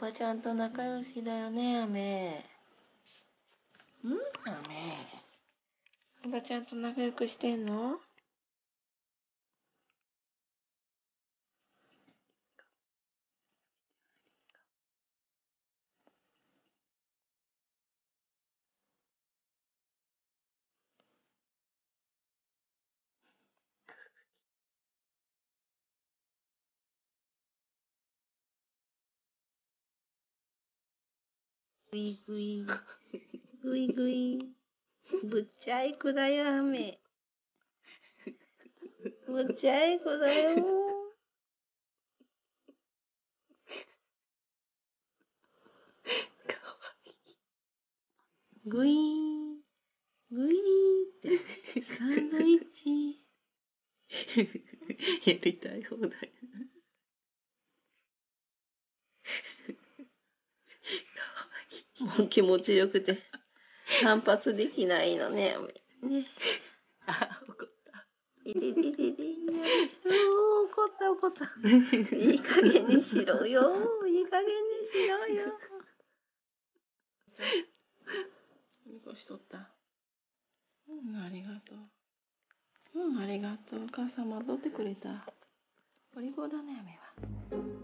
ばちゃんと仲良しだよね、雨。雨。おばちゃんと仲良くしてんの？ぐいぐい。ぐいぐい。ぶっちゃい子だよ、雨。ぶっちゃい子だよ。ぐいー。ぐいーって。サンドイッチ。やりたい放題。もう気持ちよくて反発できないのね。ね。あ、怒った。いりりりり。怒った怒った。いい加減にしろよ。いい加減にしろよ。残しとった。ありがとう。ありがとう。お母さん戻ってくれた。お利口だね、雨は。